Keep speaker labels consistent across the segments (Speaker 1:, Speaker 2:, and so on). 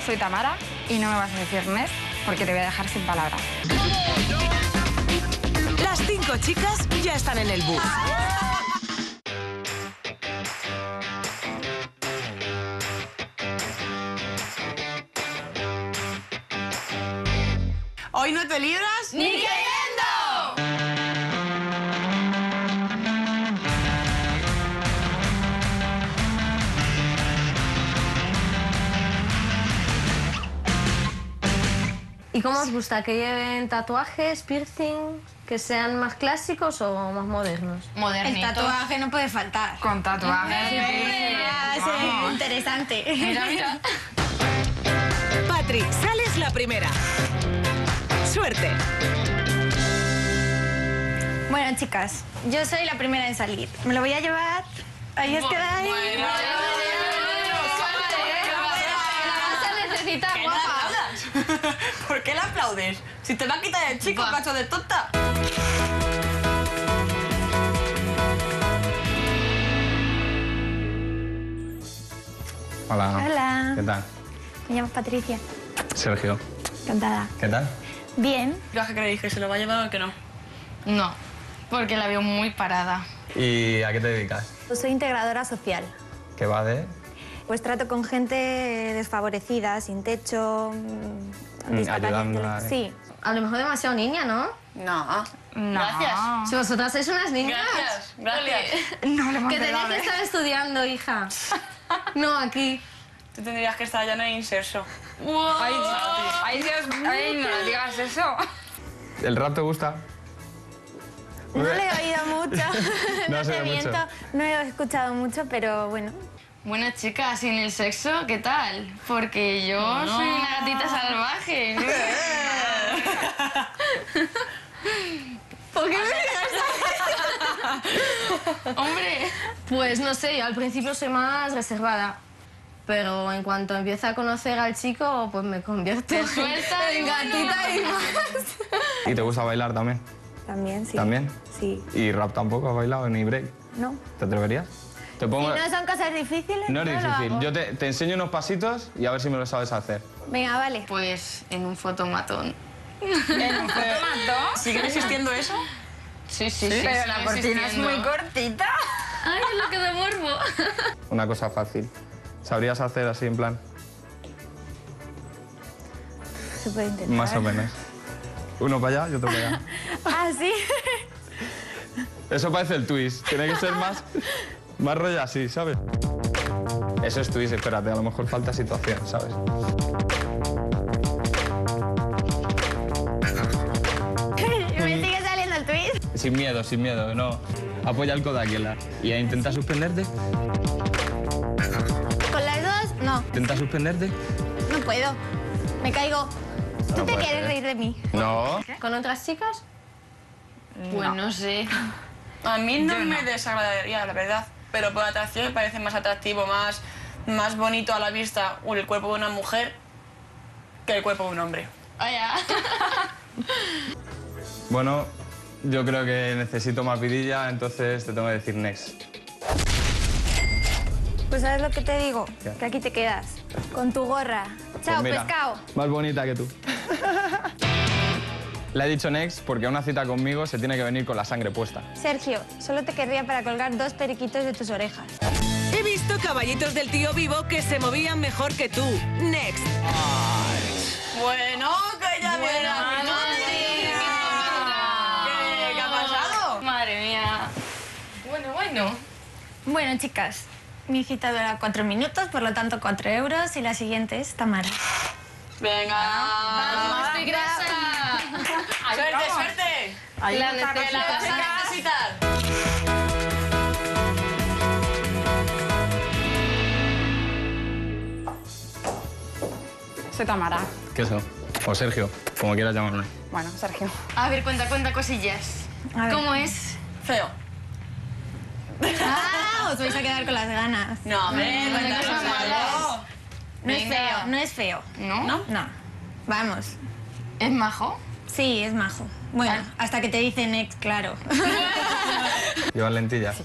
Speaker 1: soy Tamara y no me vas a decir Nes porque te voy a dejar sin palabras.
Speaker 2: Las 5 chicas ya están en el bus.
Speaker 3: Hoy no te libras
Speaker 4: ¡Ni queriendo!
Speaker 5: ¿Y cómo os gusta? ¿Que lleven tatuajes, piercing, que sean más clásicos o más modernos?
Speaker 4: Modernitos.
Speaker 6: El tatuaje no puede faltar.
Speaker 1: Con tatuajes.
Speaker 6: Sí, interesante.
Speaker 4: Mira, mira.
Speaker 2: Patri, sales la primera. Suerte.
Speaker 6: Bueno, chicas, yo soy la primera en salir. Me lo voy a llevar. Ahí os quedáis.
Speaker 4: Bueno, necesitas, guapa.
Speaker 3: ¿Por qué le aplaudes? Si te va a quitar el chico, cacho de tonta.
Speaker 7: Hola.
Speaker 6: Hola.
Speaker 7: ¿Qué tal?
Speaker 6: Me llamo Patricia.
Speaker 7: Sergio.
Speaker 6: Encantada.
Speaker 7: ¿Qué tal?
Speaker 6: Bien.
Speaker 3: ¿Qué creéis? ¿Que se lo va a llevar o que no?
Speaker 4: No, porque la veo muy parada.
Speaker 7: ¿Y a qué te dedicas?
Speaker 6: Soy integradora social.
Speaker 7: ¿Qué va de...?
Speaker 6: Pues trato con gente desfavorecida, sin techo, discapacidad
Speaker 7: ayudándola,
Speaker 6: intelectual. Sí.
Speaker 5: A lo mejor demasiado niña, ¿no?
Speaker 3: No.
Speaker 1: No.
Speaker 3: Gracias.
Speaker 5: Si vosotras sois unas niñas.
Speaker 3: Gracias.
Speaker 1: No le hemos
Speaker 5: Que tenías
Speaker 1: pegado,
Speaker 5: que
Speaker 1: ¿eh?
Speaker 5: estar estudiando, hija. No, aquí.
Speaker 3: Tú tendrías que estar ya en el inserso.
Speaker 1: Ay, Dios, ay, no le digas eso.
Speaker 7: ¿El rap te gusta?
Speaker 6: No lo he oído mucho.
Speaker 7: No
Speaker 6: No
Speaker 7: se
Speaker 6: te
Speaker 7: ve mucho.
Speaker 6: miento. No he escuchado mucho, pero bueno.
Speaker 4: Bueno, chicas, sin el sexo, ¿qué tal? Porque yo soy una gatita salvaje.
Speaker 5: ¿Por qué me digas?
Speaker 4: Hombre,
Speaker 5: Pues no sé, yo al principio soy más reservada. Pero en cuanto empiezo a conocer al chico, pues me convierto
Speaker 4: te suelta
Speaker 5: en gatita y más.
Speaker 7: ¿Y te gusta bailar también?
Speaker 6: También, sí.
Speaker 7: ¿También?
Speaker 6: Sí.
Speaker 7: ¿Y rap tampoco has bailado ni break?
Speaker 6: No.
Speaker 7: ¿Te atreverías? Te
Speaker 6: Si
Speaker 7: pongo...
Speaker 6: no son cosas difíciles,
Speaker 7: No es
Speaker 6: lo
Speaker 7: difícil.
Speaker 6: hago.
Speaker 7: Yo te enseño unos pasitos y a ver si me lo sabes hacer.
Speaker 6: Venga, vale.
Speaker 4: pues en un fotomatón.
Speaker 3: ¿Sigue existiendo eso?
Speaker 4: Sí, sí,
Speaker 1: Pero la cortina es muy cortita.
Speaker 4: Ay, es lo que de morbo.
Speaker 7: Una cosa fácil. ¿Sabrías hacer así en plan?
Speaker 6: Se puede intentar.
Speaker 7: Más o menos. Uno para allá y otro para allá.
Speaker 6: Ah, sí.
Speaker 7: Eso parece el twist. Tiene que ser más rollo así, ¿sabes? Eso es twist, espérate, a lo mejor falta situación, ¿sabes?
Speaker 6: Me sigue saliendo el twist.
Speaker 7: Sin miedo, no. Apoya el codo aquí y intenta suspenderte.
Speaker 6: Con las dos, no.
Speaker 7: Intenta suspenderte.
Speaker 6: No puedo. Me caigo. ¿Tú te
Speaker 7: puede
Speaker 6: quieres
Speaker 7: ser.
Speaker 6: reír de mí?
Speaker 7: No.
Speaker 5: ¿Con otras chicas?
Speaker 4: Pues no sé.
Speaker 3: A mí no me desagradaría, la verdad. Pero por atracción me parece más atractivo, más bonito a la vista el cuerpo de una mujer que el cuerpo de un hombre.
Speaker 4: Vaya.
Speaker 7: Bueno, yo creo que necesito más vidilla, entonces te tengo que decir next.
Speaker 6: Pues ¿sabes lo que te digo?
Speaker 7: ¿Qué?
Speaker 6: Que aquí te quedas. Con tu gorra. Chao,
Speaker 7: Pues mira,
Speaker 6: pescado.
Speaker 7: Más bonita que tú. Le he dicho next porque a una cita conmigo se tiene que venir con la sangre puesta.
Speaker 6: Sergio, solo te querría para colgar 2 periquitos de tus orejas.
Speaker 2: He visto caballitos del tío vivo que se movían mejor que tú. Next.
Speaker 3: Bueno, que ya viene a mi ¿Qué ha pasado?
Speaker 4: Madre mía. Bueno.
Speaker 6: Bueno, chicas, mi cita dura 4 minutos, por lo tanto 4 euros y la siguiente es Tamara.
Speaker 3: Venga.
Speaker 4: ¡Vamos, tigresa!
Speaker 3: ¡Suerte, suerte!
Speaker 4: La
Speaker 3: ¡Que la vas a necesitar!
Speaker 1: Soy Tamara.
Speaker 7: ¿Qué es eso? O Sergio, como quieras llamarme.
Speaker 1: Bueno, Sergio.
Speaker 4: A ver, cuenta cosillas.
Speaker 6: A ver.
Speaker 4: ¿Cómo es?
Speaker 3: Feo.
Speaker 6: ¡Ah! Os vais a quedar con las ganas.
Speaker 3: No, hombre, cuéntanos
Speaker 4: cosa
Speaker 3: algo.
Speaker 6: No es
Speaker 4: Venga.
Speaker 6: feo, no es feo.
Speaker 4: ¿No?
Speaker 6: No. Vamos.
Speaker 4: ¿Es majo?
Speaker 6: Sí, es majo. Bueno, hasta que te dicen ex, claro.
Speaker 7: ¿Llevas lentillas?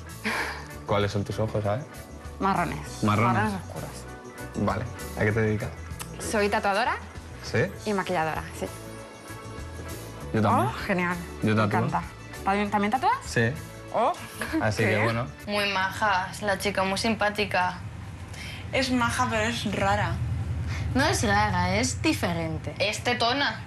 Speaker 7: ¿Cuáles son tus ojos, sabes?
Speaker 1: Marrones.
Speaker 7: Marrones.
Speaker 1: Marrones oscuros.
Speaker 7: Vale. ¿A qué te dedicas?
Speaker 1: Soy tatuadora
Speaker 7: ¿Sí?
Speaker 1: y maquilladora, sí.
Speaker 7: Yo también.
Speaker 1: Oh, genial.
Speaker 7: Yo
Speaker 1: Me
Speaker 7: tatúo.
Speaker 1: encanta. ¿También tatúas?
Speaker 7: Sí.
Speaker 1: Oh,
Speaker 7: Así que bueno.
Speaker 4: Muy maja, es la chica muy simpática.
Speaker 3: Es maja, pero es rara.
Speaker 5: No es rara, es diferente.
Speaker 4: Es tetona.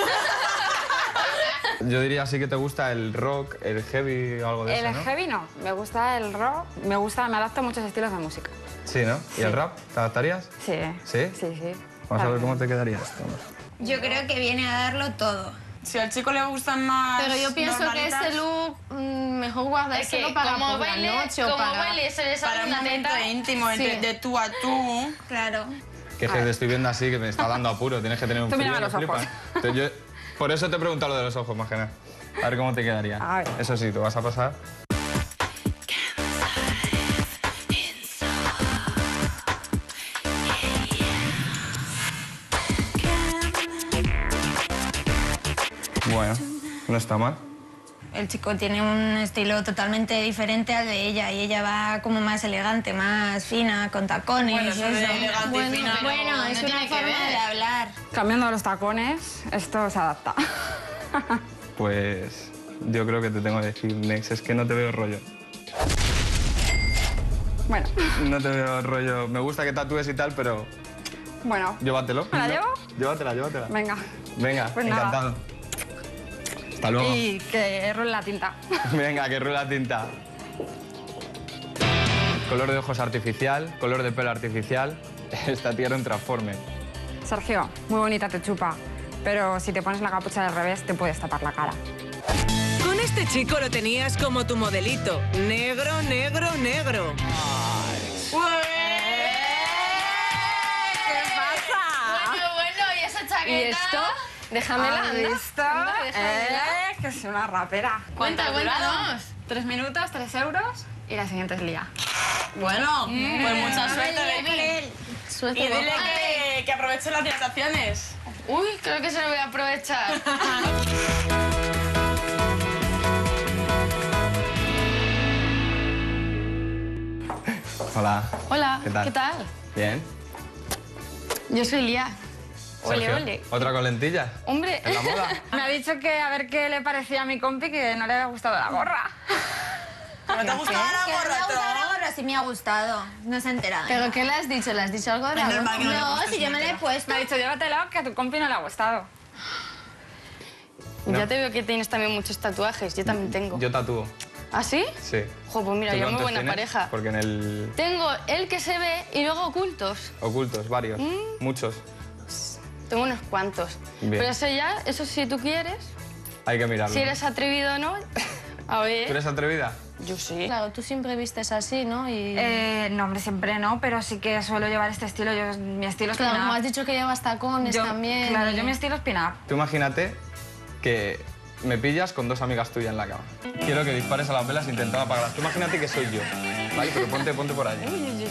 Speaker 7: Yo diría sí que te gusta el rock, el heavy o algo de
Speaker 1: El
Speaker 7: eso, ¿no?
Speaker 1: heavy no, me gusta el rock, me adapto a muchos estilos de música.
Speaker 7: Sí, ¿no? ¿Y el rap? ¿Te adaptarías?
Speaker 1: Sí.
Speaker 7: ¿Sí?
Speaker 1: Sí, sí.
Speaker 7: Vamos a ver cómo te quedarías. Vamos.
Speaker 6: Yo creo que viene a darlo todo.
Speaker 3: Si al chico le gustan más
Speaker 5: Pero yo pienso que
Speaker 3: normalitas,
Speaker 5: este look mejor
Speaker 4: Es
Speaker 5: guardárselo
Speaker 4: que
Speaker 5: para
Speaker 4: como
Speaker 5: por
Speaker 4: baile,
Speaker 5: la noche o
Speaker 4: como
Speaker 5: para...
Speaker 4: baile se le sale
Speaker 3: para un
Speaker 4: una
Speaker 3: momento
Speaker 4: teta.
Speaker 3: íntimo,
Speaker 5: Sí.
Speaker 3: de tú a tú.
Speaker 6: Claro.
Speaker 7: Que te estoy viendo así, que me está dando apuro. Tienes que tener un
Speaker 1: Tú
Speaker 7: frío
Speaker 1: mírame
Speaker 7: que
Speaker 1: los ojos.
Speaker 7: flipas. Entonces por eso te he preguntado lo de los ojos, más que nada. A ver cómo te quedaría.
Speaker 1: A ver.
Speaker 7: Eso sí, tú vas a pasar. Bueno, no está mal.
Speaker 6: El chico tiene un estilo totalmente diferente al de ella y ella va como más elegante, más fina, con tacones.
Speaker 3: Bueno, eso de elegante y fina, no,
Speaker 6: bueno,
Speaker 4: no
Speaker 6: es
Speaker 4: tiene
Speaker 6: una
Speaker 4: que
Speaker 6: forma
Speaker 4: ver.
Speaker 6: de hablar.
Speaker 1: Cambiando los tacones, esto se adapta.
Speaker 7: Pues yo creo que te tengo que decir, Nex, es que no te veo rollo.
Speaker 1: Bueno,
Speaker 7: No te veo rollo. Me gusta que tatúes y tal, pero
Speaker 1: bueno.
Speaker 7: llévatelo.
Speaker 1: ¿Me la llevo?
Speaker 7: Llévatela, llévatela.
Speaker 1: Venga.
Speaker 7: Venga,
Speaker 1: Pues nada.
Speaker 7: encantado. Hasta luego.
Speaker 1: Y que rule la tinta.
Speaker 7: Venga, que rueda tinta. Color de ojos artificial, color de pelo artificial. Esta tía era un transformer.
Speaker 1: Sergio, muy bonita te chupa, pero si te pones la capucha del revés te puedes tapar la cara.
Speaker 2: Con este chico lo tenías como tu modelito. Negro, negro, negro.
Speaker 1: ¿Qué pasa?
Speaker 4: Bueno, ¿y esa chaqueta?
Speaker 5: ¿Y esto? Déjamela,
Speaker 1: ¿Has
Speaker 5: anda.
Speaker 1: visto?
Speaker 5: Anda, déjamela.
Speaker 1: Que es una rapera.
Speaker 4: Cuéntanos.
Speaker 1: 3 minutos, 3 euros y la siguiente es Lía.
Speaker 3: Bueno, pues mucha suerte,
Speaker 6: Con
Speaker 3: baby.
Speaker 6: él.
Speaker 3: Y dile que aproveche las dilataciones.
Speaker 4: Uy, creo que se lo voy a aprovechar.
Speaker 7: Hola.
Speaker 4: Hola,
Speaker 7: ¿Qué tal? Bien.
Speaker 4: Yo soy Lía.
Speaker 7: Sergio,
Speaker 1: ole.
Speaker 7: ¿Otra con lentillas?
Speaker 4: Hombre,
Speaker 7: ¿En la moda?
Speaker 1: Me ha dicho que a ver qué le parecía a mi compi, que no le había gustado la gorra.
Speaker 3: ¿No te ha gustado la
Speaker 6: Que no le
Speaker 3: gorra,
Speaker 6: ha gustado la
Speaker 3: Tron?
Speaker 6: gorra, sí me ha gustado. No se ha enterado.
Speaker 5: ¿Pero qué le has dicho? ¿Le has dicho algo de
Speaker 3: Es
Speaker 5: la
Speaker 3: normal que no le
Speaker 6: No,
Speaker 3: gustes
Speaker 6: si yo me la he
Speaker 3: entera.
Speaker 6: puesto.
Speaker 1: Me ha dicho, llévatelo, que a tu compi no le ha gustado.
Speaker 7: No.
Speaker 4: ya te veo que tienes también muchos tatuajes. Yo también tengo.
Speaker 7: Yo tatúo,
Speaker 4: ¿Ah, sí?
Speaker 7: sí.
Speaker 4: Jo, pues mira,
Speaker 7: ¿Tú
Speaker 4: yo muy
Speaker 7: cuántos
Speaker 4: buena
Speaker 7: tienes?
Speaker 4: pareja.
Speaker 7: Porque en el...
Speaker 4: Tengo el que se ve y luego ocultos.
Speaker 7: Ocultos, varios, muchos.
Speaker 4: Tengo unos cuantos.
Speaker 7: Bien.
Speaker 4: Pero eso ya, eso si tú quieres,
Speaker 7: Hay que mirarlo.
Speaker 4: si eres atrevido o no. A ver.
Speaker 7: ¿Tú eres atrevida?
Speaker 4: Yo sí.
Speaker 5: Claro, tú siempre vistes así, ¿no? Y...
Speaker 1: No, hombre, siempre no, pero sí que suelo llevar este estilo. Mi estilo es
Speaker 5: claro,
Speaker 1: pin-up.
Speaker 5: como has dicho que llevas tacones también.
Speaker 1: Claro,
Speaker 5: y-
Speaker 1: yo mi estilo es pin-up.
Speaker 7: Tú imagínate que me pillas con 2 amigas tuyas en la cama. Quiero que dispares a las velas intentando apagarlas. Tú imagínate que soy yo, ¿vale? Pero ponte por allí.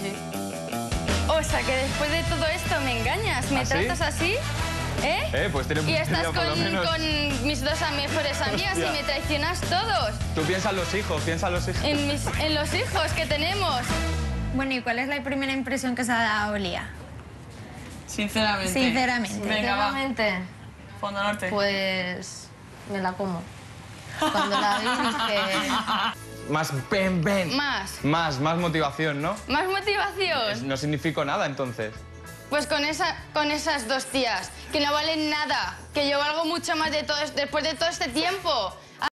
Speaker 4: O sea, que después de todo esto me engañas, me
Speaker 7: ¿Ah, sí?
Speaker 4: tratas así, ¿eh?
Speaker 7: Pues tiene
Speaker 4: Y estás
Speaker 7: por lo menos.
Speaker 4: con mis 2 mejores amigas y
Speaker 7: Hostia.
Speaker 4: me traicionas todos.
Speaker 7: Tú piensa en los hijos, piensa en los hijos.
Speaker 4: En los hijos que tenemos.
Speaker 6: Bueno, ¿y cuál es la primera impresión que se ha dado Lía?
Speaker 3: Sinceramente.
Speaker 6: Sinceramente.
Speaker 3: Venga, va.
Speaker 5: Sinceramente,
Speaker 3: Fondo Norte.
Speaker 5: pues me la como. Cuando la vi dije...
Speaker 7: Más ven.
Speaker 4: Más
Speaker 7: Más motivación, ¿no?
Speaker 4: motivación.
Speaker 7: No significa nada, entonces.
Speaker 4: Pues con esas 2 tías, que no valen nada, que yo valgo mucho más de todo, después de todo este tiempo.